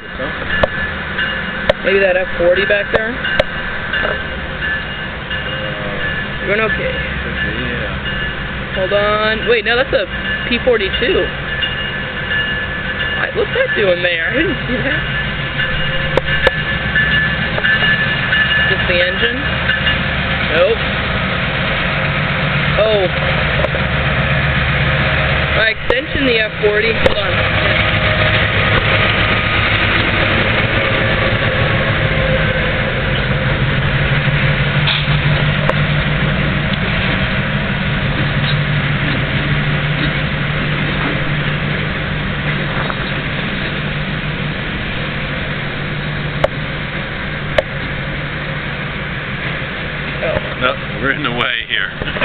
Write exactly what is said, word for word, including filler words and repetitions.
Maybe that F forty back there? You're doing okay. Yeah. Hold on. Wait, no, that's a P forty-two. Right, what's that doing there? I didn't see that. Just the engine? Nope. Oh. My extension, the F forty. Hold on. No, we're in the way here.